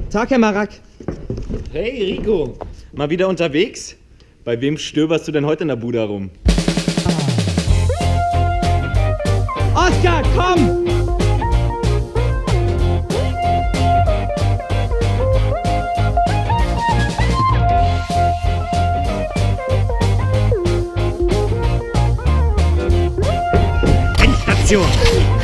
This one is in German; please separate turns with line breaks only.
Tag, Herr Marak.
Hey Rico, mal wieder unterwegs? Bei wem stöberst du denn heute in der Bude rum?
Oskar, komm!
Endstation!